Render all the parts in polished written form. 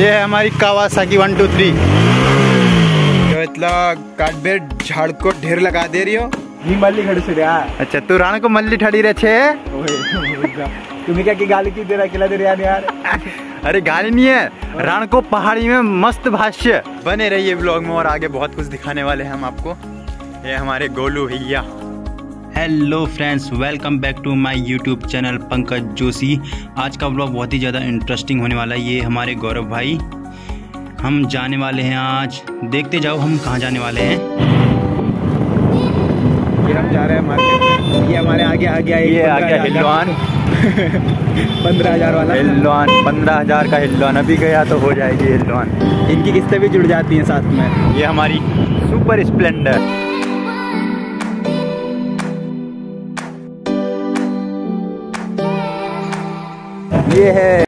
ये है हमारी कावासाकी 123। जो इतना काटबेर झाड़ को ढेर लगा दे रही हो। मी मल्ली खड़ी से रहा। अच्छा तू राण को मल्ली ठड़ी रहे छे। तुम्हें क्या की गाली की दे रहा खिला दे रहा यार। अरे गाली नहीं है, राण को पहाड़ी में मस्त भाष्य। बने रहिए ब्लॉग में और आगे बहुत कुछ दिखाने वाले हैं हम आपको। ये हमारे गोलू भैया। Hello friends, welcome back to my YouTube channel Pankaj Joshi. आज का ब्लॉग बहुत ही ज़्यादा इंटरेस्टिंग होने वाला है। ये हमारे गौरव भाई, हम जाने वाले हैं आज। देखते जाओ हम कहाँ जाने वाले हैं। ये हम जा रहे हैं मार्केट। ये हमारे आगे आ गया। ये आ गया हिल्लोन 15,000 वाला हिल्लोन। 15,000 का हिल्लोन अभी गया तो हो जाएगी हिल्लोन। इनकी किस्तें भी जुड़ जाती हैं साथ में। ये हमारी सुपर स्प्लेंडर। ये है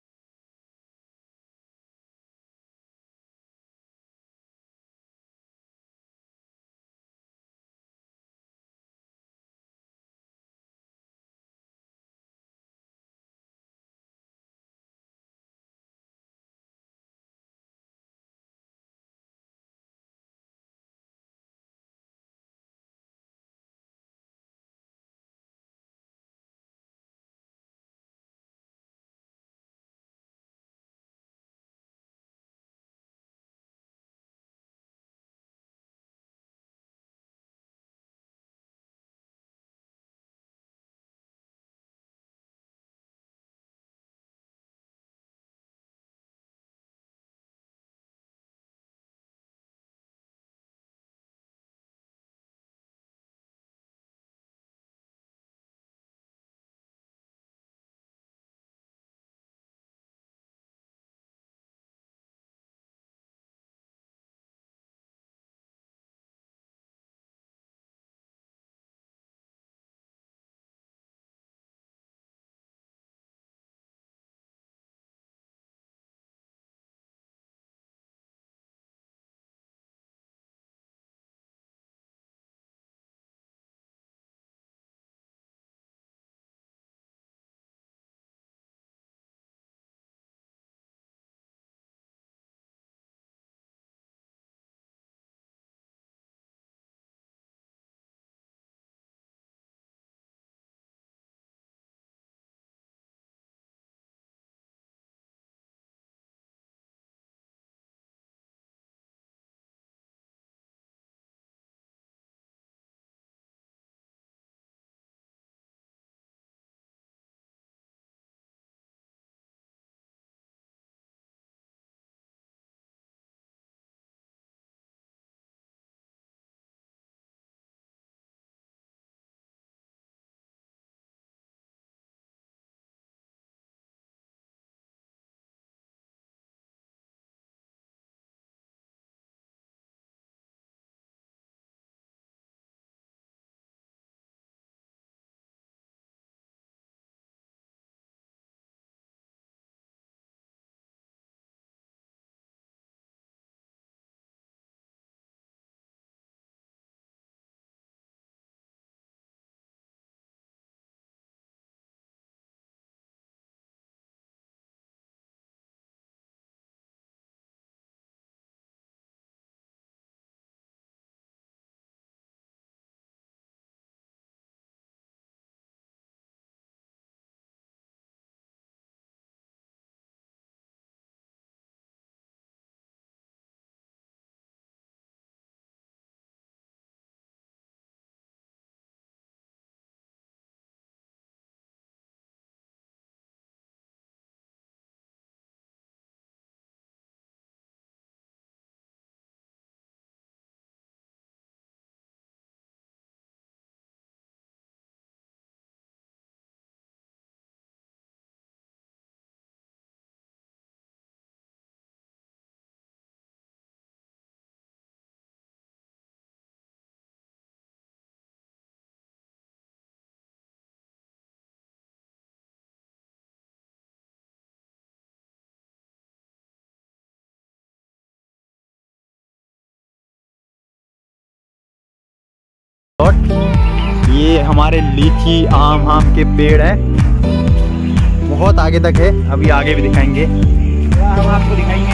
ये हमारे लीची आम के पेड़ हैं, बहुत आगे तक है। अभी आगे भी दिखाएंगे। हम आपको दिखाएंगे।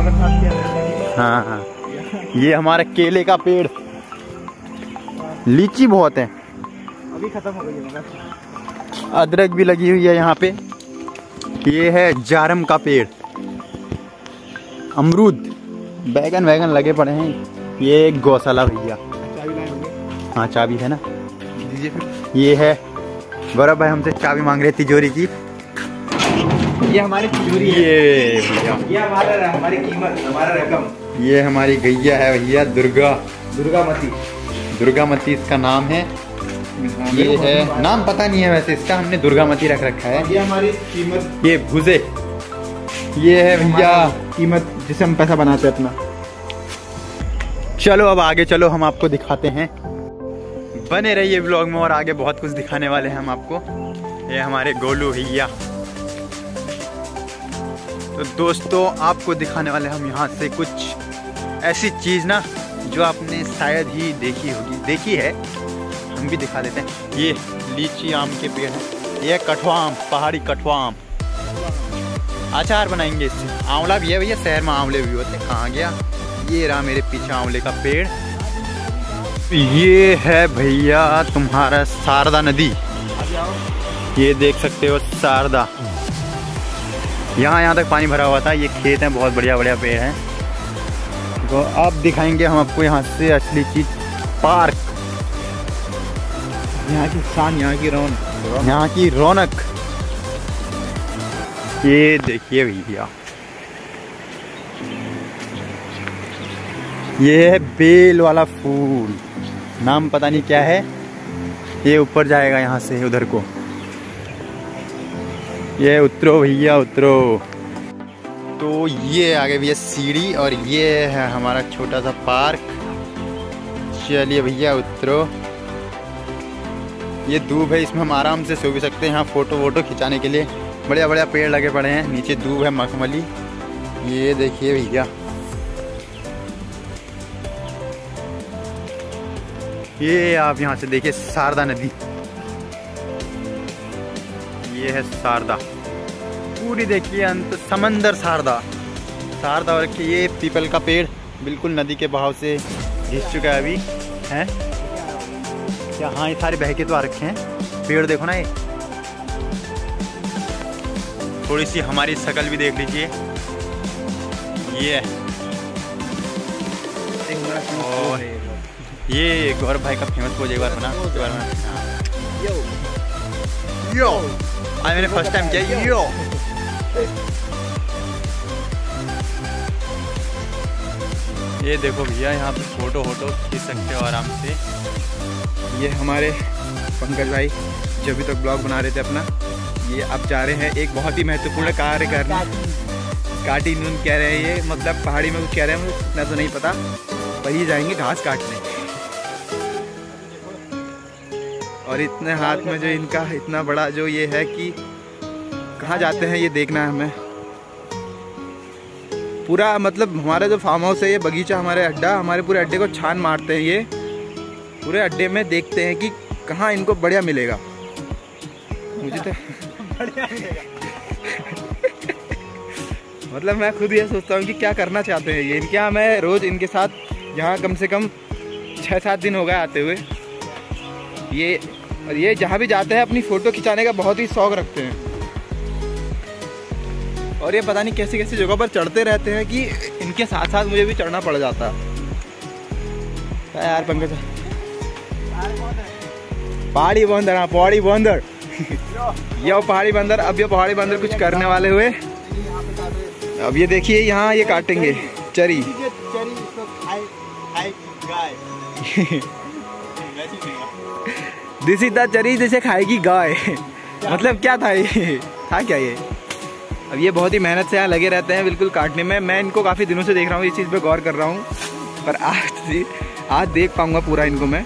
बरसात किया। हाँ हाँ, ये हमारा केले का पेड़, लीची बहुत है, अभी खत्म हो गई है मगर। अदरक भी लगी हुई है यहाँ पे। ये है जारम का पेड़, अमरूद, बैगन वैगन लगे पड़े हैं। ये एक गौशाला भैया। चाबी लाए होंगे? हाँ चाबी है ना, दीजिए फिर। ये है गौरव भाई हमसे चाबी मांग रहे तिजोरी की। ये हमारी तिजोरी है। ये भैया, ये हमारी कीमत, हमारा रकम। ये हमारी गैया है भैया, दुर्गामती। दुर्गामती इसका नाम है। ये है, नाम पता नहीं है वैसे इसका, हमने दुर्गामती रख रखा है। ये हमारी कीमत, ये भुजे, ये है भैया कीमत जिसे हम पैसा बनाते हैं अपना। चलो अब आगे चलो, हम आपको दिखाते हैं। बने रहिए ब्लॉग में और आगे बहुत कुछ दिखाने वाले हैं हम आपको। ये हमारे गोलू भैया। तो दोस्तों आपको दिखाने वाले हम यहाँ से कुछ ऐसी चीज़ ना जो आपने शायद ही देखी है, हम भी दिखा देते हैं। ये लीची आम के पेड़ हैं, ये कठुआ आम, पहाड़ी कठुआ आम, अचार बनाएंगे इससे। आंवला भी है भैया, शहर में आंवले भी होते हैं, कहाँ गया। ये रहा मेरे पीछे आंवले का पेड़। ये है भैया तुम्हारा शारदा नदी, ये देख सकते हो शारदा। यहाँ तक पानी भरा हुआ था। ये खेत हैं, बहुत बढ़िया बढ़िया पेड़ हैं। तो अब दिखाएंगे हम आपको यहाँ से असली चीज, पार्क, यहाँ की शान, यहाँ की रौनक, यहाँ की रौनक। ये देखिए भैया, ये है बेल वाला फूल, नाम पता नहीं क्या है। ये ऊपर जाएगा यहाँ से उधर को। ये उतरो भैया उतरो। तो ये आगे भैया सीढ़ी, और ये है हमारा छोटा सा पार्क। चलिए भैया उतरो। ये दूब है, इसमें हम आराम से सो भी सकते हैं। यहाँ फोटो वोटो खिंचाने के लिए बढ़िया बढ़िया पेड़ लगे पड़े हैं। नीचे दूब है मखमली। ये देखिए भैया, ये आप यहाँ से देखिए शारदा नदी। ये है शारदा, पूरी देखिए अंत समंदर शारदा। और ये पीपल का पेड़ बिल्कुल नदी के बहाव से घिस चुका है अभी है क्या। हाँ, ये सारे बह के तो आ रखे हैं पेड़, देखो ना। ये थोड़ी सी हमारी शक्ल भी देख लीजिए। ये और ये गौरव भाई का फेमस पोज एक बार बना। यो आज मैंने फर्स्ट टाइम किया यो। ये देखो भैया, यहाँ पे फोटो खींच सकते हो आराम से। ये हमारे पंकज भाई जो अभी तक ब्लॉग बना रहे थे अपना, ये अब जा रहे हैं एक बहुत ही महत्वपूर्ण कार्य करने। काटिन कह रहे हैं ये, मतलब पहाड़ी में कुछ कह रहे हैं, मुझे इतना तो नहीं पता, पर ये जाएंगे घास काटने। और इतने हाथ में जो इनका इतना बड़ा जो ये है कि कहाँ जाते हैं ये देखना है हमें। पूरा मतलब हमारा जो फार्म हाउस है, ये बगीचा, हमारे अड्डा, हमारे पूरे अड्डे को छान मारते हैं। ये पूरे अड्डे में देखते हैं कि कहाँ इनको बढ़िया मिलेगा। मुझे तो बढ़िया मिलेगा मतलब मैं खुद ये सोचता हूँ कि क्या करना चाहते हैं ये। इनके यहाँ मैं रोज़ इनके साथ यहाँ कम से कम 6-7 दिन हो गए आते हुए। ये जहाँ भी जाते हैं अपनी फ़ोटो खिंचाने का बहुत ही शौक़ रखते हैं। और ये पता नहीं कैसी कैसी जगह पर चढ़ते रहते हैं कि इनके साथ साथ मुझे भी चढ़ना पड़ जाता है। यार पंकज, पहाड़ी बंदर, हाँ पहाड़ी बंदर ये पहाड़ी बंदर। अब ये पहाड़ी बंदर कुछ करने वाले हुए। अब ये देखिए यहाँ ये काटेंगे चरी। दिस इज द चरी जिसे खाएगी गाय मतलब क्या था ये, था क्या ये। अब ये बहुत ही मेहनत से यहाँ लगे रहते हैं बिल्कुल काटने में। मैं इनको काफ़ी दिनों से देख रहा हूँ, इस चीज़ पे गौर कर रहा हूँ, पर आज देख पाऊंगा पूरा इनको मैं।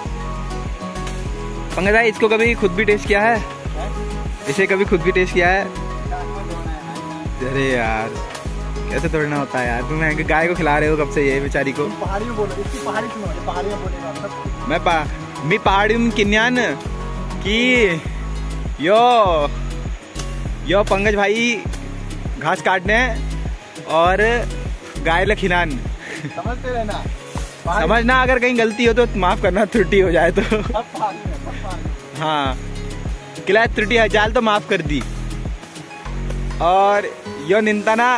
पंकज भाई, इसको कभी खुद भी टेस्ट किया है? इसे कभी खुद भी टेस्ट किया है? अरे यार कैसे तोड़ना होता है यार। तुम गाय को खिला रहे हो कब से ये बेचारी को? पहाड़ी में बोलो, इसकी पहाड़ी सुनो, पहाड़ी में बोलेगा। मैं पहाड़ी में किन्यान की यो पंकज भाई घास काटने और गाय ल खिलान। समझते रहना, समझना, अगर कहीं गलती हो तो माफ करना, त्रुटि हो जाए तो। हाँ, किला त्रुटि हजार तो माफ कर दी। और यो निंता ना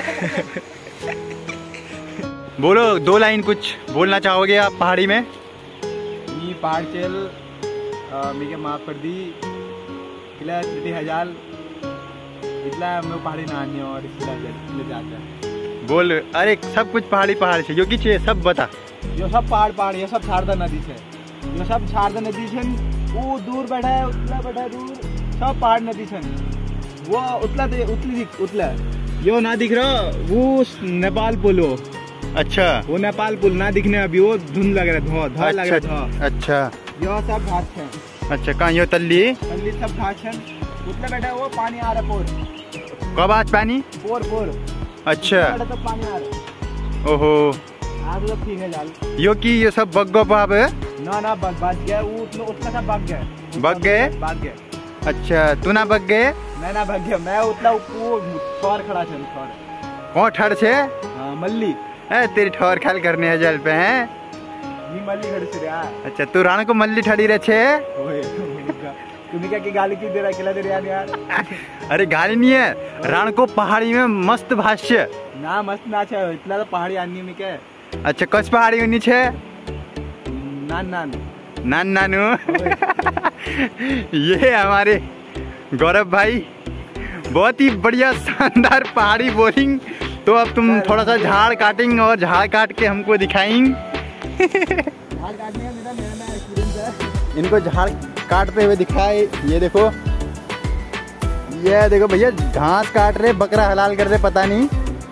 बोलो 2 लाइन कुछ बोलना चाहोगे आप पहाड़ी में? ये पहाड़ चल मीके माफ कर दी, किला त्रुटि हजार इतना मैं पहाड़ी नानी और ले जाता बोल। अरे सब कुछ पहाड़ी पहाड़ से, जो कि छे सब बता। यो सब पहाड़, ये सब शारदा नदी से, यो सब शारदा नदी से। वो दूर बैठा है, उतला बैठा है दूर, सब पहाड़ नदी से। वो उतला यो ना दिख रहा, वो नेपाल पुल हो। अच्छा, वो नेपाल पुल ना दिखने, अभी वो धुंध लग रहा है, धुआं लग रहा है। अच्छा, यो सब घाट है। अच्छा, कहाँ यो तल्ली सब घाट है। उतला बैठा है, वो पानी आ रहा पोर। कब आज पानी? पोर। अच्छा, तो पानी आ रहा। ओहो, आज तो ठीक है जाल। यो की ये सब बग्गो पाप है ना बच गया, वो उतना सब भाग गया। भाग गए? अच्छा, तू ना बग गए? मैं ना भाग गया, मैं उतना ठोर खड़ा छे। कौन ठड़ छे? मल्ली। तेरी ठोर खाल करने है जल पे हैं? मी मल्ली खड़ी छे यार। अच्छा, तू राण को मल्ली ठड़ी रहे छे? ओए तुम्हें क्या की गाली क्यों दे रहा, खिला दे रहा यार? अरे गाली नहीं है, राण को पहाड़ी में मस्त भाष्य ना, मस्त ना छे, इतना तो पहाड़ी आनी में क्या। अच्छा, कस पहाड़ी होनी छे? नानू। ये हमारे गौरव भाई, बहुत ही बढ़िया शानदार पहाड़ी बोलिंग। तो अब तुम थोड़ा सा झाड़ काटेंगे और झाड़ काट के हमको दिखाएंगे। इनको झाड़ काटते हुए दिखाए। ये देखो भैया, घास काट रहे, बकरा हलाल कर रहे, पता नहीं।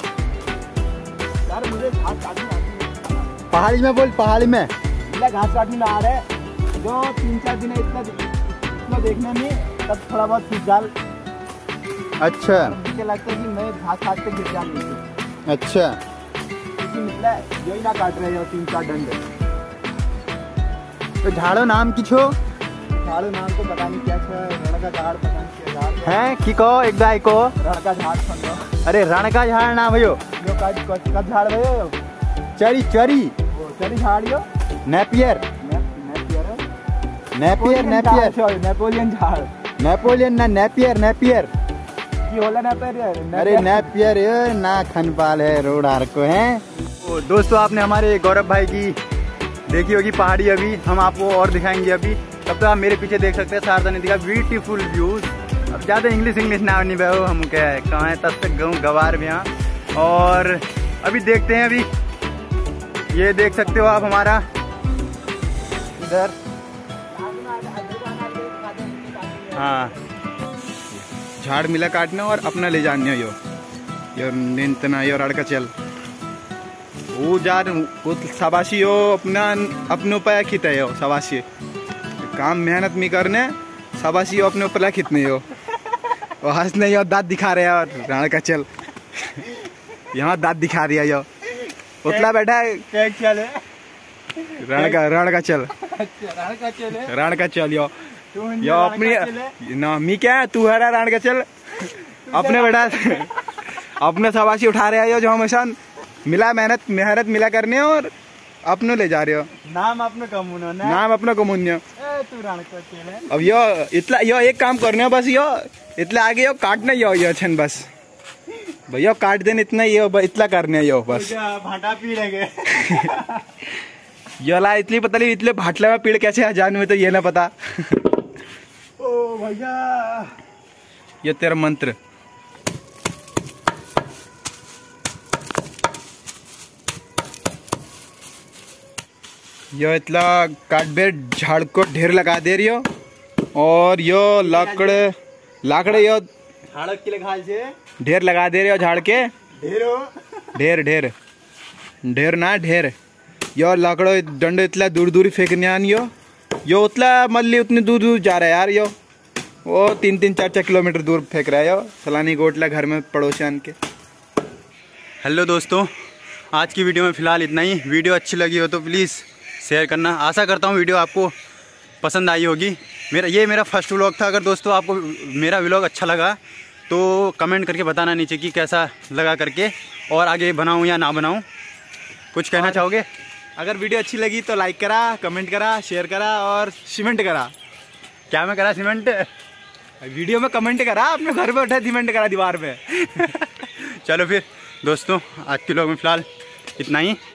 यार मुझे घास काटनी आती है। पहाड़ी में बोल, पहाड़ी में घास काटने में आ रहे, जो 3-4 दिन इतना देखने में, तब थोड़ा बहुत सीख डाल। अच्छा, मुझे लगता है कि मैं घास काट के गिर जाऊंगी। अच्छा, निकला यही ना काट रहे हो 3-4 डंडे। तो झाड़ो नाम की छो? झाड़ो नाम तो पता नहीं क्या है, रण का झाड़ पता नहीं क्या झाड़ है कि को एक गाय को रण का झाड़ समझो। अरे रण का झाड़ ना भयो, यो का झाड़ भयो, चरी वो चरी झाड़ यो, नेपियर नेपोलियन झाड़, नेपोलियन ना नेपियर की होला नेपियर। अरे नेपियर ना खनपाल है, रोड हार को है। तो दोस्तों, आपने हमारे गौरव भाई की देखी होगी पहाड़ी, अभी हम आपको और दिखाएंगे। अभी तब तो आप मेरे पीछे देख सकते हैं शारदा नदी का ब्यूटीफुल व्यूज। अब ज़्यादा इंग्लिश ना नहीं बहो, हम क्या है कहाँ है, तब तक गऊँ गवार भी यहाँ। और अभी देखते हैं, अभी ये देख सकते हो आप हमारा इधर। हाँ, झाड़ मिला काटना और अपना ले जाने यो निंतना यो रड़का चल। वो जार वो सबासी हो अपने ऊपर खींचे हो, सबासी काम मेहनत में करने, सबासी हो अपने ऊपर खींचने हो। और हंसने यो दांत दिखा रहे और रण का चल यहाँ दांत दिखा दिया यो, उतला बैठा है रण का चल यो अपनी ना मी क्या तू है रण का चल अपने बैठा अपने सबासी उठा रहे हो जो हमेशा मिला मेहनत मिला करने और अपने ले जा रहे हो। नाम अपना कमुन्य। अब यो इतना यो एक काम करने हो बस, यो इतना आगे यो काटने यो छन बस भैया काट देने इतना यो इतना करने यो बस भाटा पी लगे। यो ला इतनी पता नहीं इतने भाटले में पीड़ कैसे जान में, तो ये ना पता। ओ भैया, ये तेरा मंत्र। यो इतना काटबेर झाड़ को ढेर लगा दे रही हो, और यो लाकड़े यो झाड़क के खाल से ढेर लगा दे रही हो झाड़ के। ढेर ना ढेर यो लाकड़ो डंडे इतना दूर दूर फेंकने आनी यो उतला मल्ली उतनी दूर दूर जा रहा है यार। यो वो 3-4 किलोमीटर दूर फेंक रहा है यो सलानी गोटला घर में पड़ोसियान के। हेलो दोस्तों, आज की वीडियो में फ़िलहाल इतना ही। वीडियो अच्छी लगी हो तो प्लीज़ शेयर करना। आशा करता हूँ वीडियो आपको पसंद आई होगी। मेरा फर्स्ट व्लॉग था। अगर दोस्तों आपको मेरा व्लॉग अच्छा लगा तो कमेंट करके बताना नीचे कि कैसा लगा करके, और आगे बनाऊँ या ना बनाऊँ। कुछ कहना चाहोगे? अगर वीडियो अच्छी लगी तो लाइक करा, कमेंट करा, शेयर करा और सीमेंट करा। क्या मैं करा? सीमेंट? वीडियो में कमेंट करा, अपने घर पे उठा सीमेंट करा दीवार पे। चलो फिर दोस्तों, आज के व्लॉग में फ़िलहाल इतना ही।